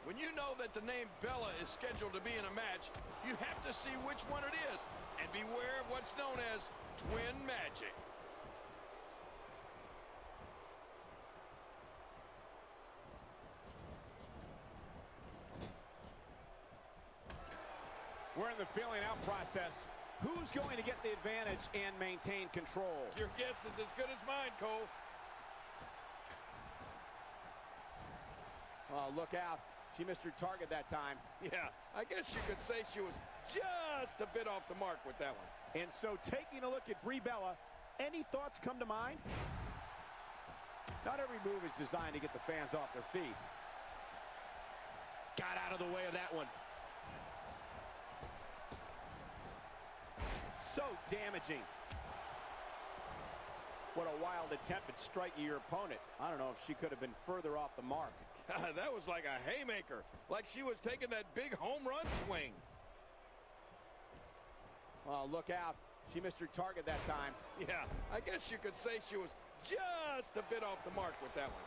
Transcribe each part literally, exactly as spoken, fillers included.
When you know that the name Bella is scheduled to be in a match, you have to see which one it is and beware of what's known as twin magic. We're in the feeling out process. Who's going to get the advantage and maintain control? Your guess is as good as mine, Cole. Oh, look out. She missed her target that time. Yeah, I guess you could say she was just a bit off the mark with that one. And so taking a look at Brie Bella, any thoughts come to mind? Not every move is designed to get the fans off their feet. Got out of the way of that one. So damaging. What a wild attempt at striking your opponent. I don't know if she could have been further off the mark. That was like a haymaker, like she was taking that big home run swing. Oh, look out. She missed her target that time. Yeah, I guess you could say she was just a bit off the mark with that one.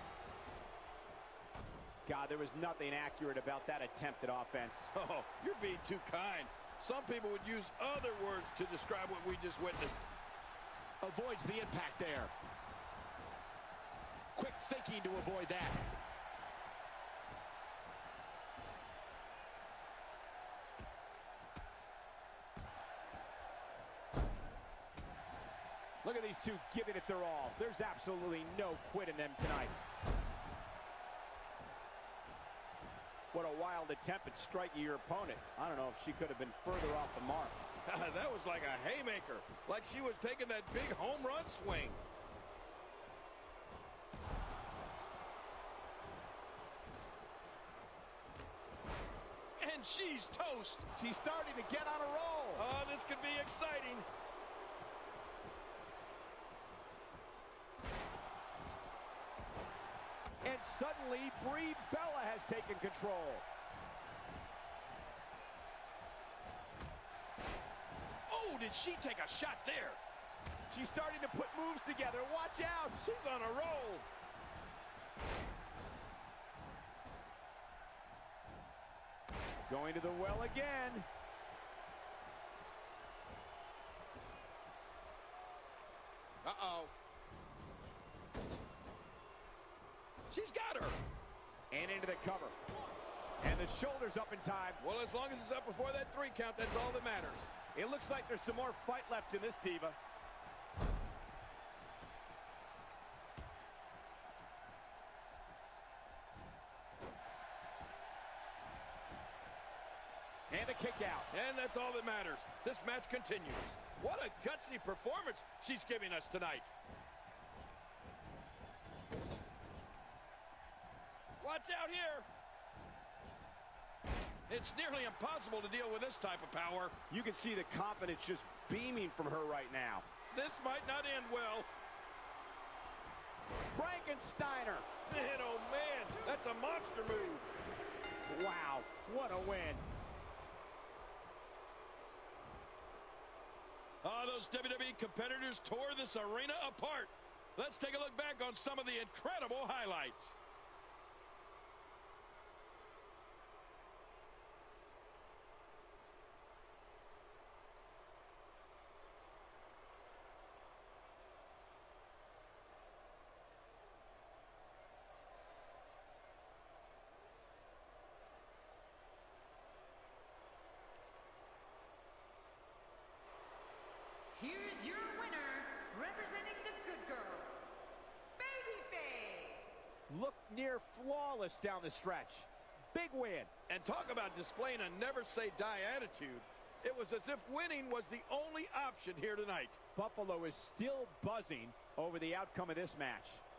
God, there was nothing accurate about that attempt at offense. Oh, you're being too kind. Some people would use other words to describe what we just witnessed. Avoids the impact there. Quick thinking to avoid that. Look at these two giving it their all. There's absolutely no quit in them tonight. What a wild attempt at striking your opponent. I don't know if she could have been further off the mark. That was like a haymaker, like she was taking that big home run swing. And she's toast. She's starting to get on a roll. Oh, this could be exciting. And suddenly, Brie Bella has taken control. Oh, did she take a shot there? She's starting to put moves together. Watch out. She's on a roll. Going to the well again. Uh-oh. She's got her. And into the cover. And the shoulder's up in time. Well, as long as it's up before that three count, that's all that matters. It looks like there's some more fight left in this diva. And a kick out. And that's all that matters. This match continues. What a gutsy performance she's giving us tonight. Watch out here. It's nearly impossible to deal with this type of power. You can see the confidence just beaming from her right now. This might not end well. Frankensteiner. Man, oh man, that's a monster move. Wow, what a win. Oh, those W W E competitors tore this arena apart. Let's take a look back on some of the incredible highlights. Here's your winner, representing the Good Girls, Babyface. Look near flawless down the stretch. Big win. And talk about displaying a never-say-die attitude. It was as if winning was the only option here tonight. Buffalo is still buzzing over the outcome of this match.